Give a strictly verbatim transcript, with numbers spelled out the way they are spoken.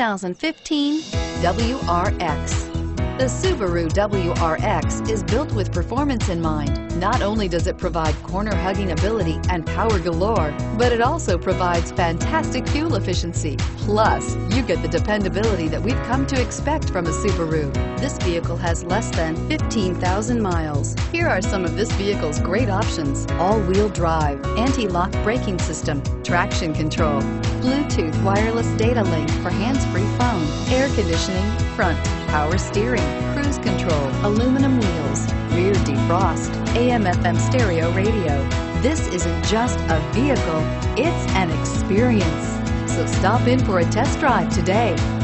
thousand fifteen W R X. The Subaru W R X is built with performance in mind. Not only does it provide corner-hugging ability and power galore, but it also provides fantastic fuel efficiency. Plus, you get the dependability that we've come to expect from a Subaru. This vehicle has less than fifteen thousand miles. Here are some of this vehicle's great options: all-wheel drive, anti-lock braking system, traction control, Bluetooth wireless data link for hands-free phone, air conditioning, front, power steering, cruise control, aluminum wheels, rear defrost, A M F M stereo radio. This isn't just a vehicle, it's an experience. So stop in for a test drive today.